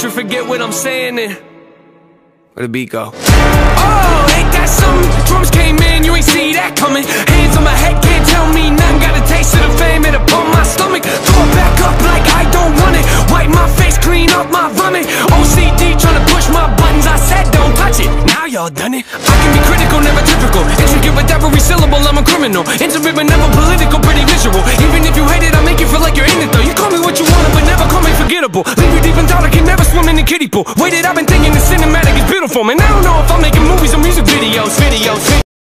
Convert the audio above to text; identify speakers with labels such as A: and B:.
A: you forget what I'm saying then where the beat go? Oh, ain't that something? Drums came in, you ain't see that coming. Hands on my head, can't tell me nothing. Got a taste of the fame, it upon my stomach. Throw it back up like I don't want it. Wipe my face, clean up my vomit. OCD tryna push my buttons, I said don't touch it. Now y'all done it. I can be critical, never typical. Intricate with every syllable, I'm a criminal. Intimate but never political, pretty visual. Even if you hate it, I make you feel like you're in it though. You call me what you want, but never call me forgettable. Leave you deep in thought, I can never swim in the kiddie pool. Waited, I've been thinking the cinematic is beautiful. Man, I don't know if I'm making movies or music videos.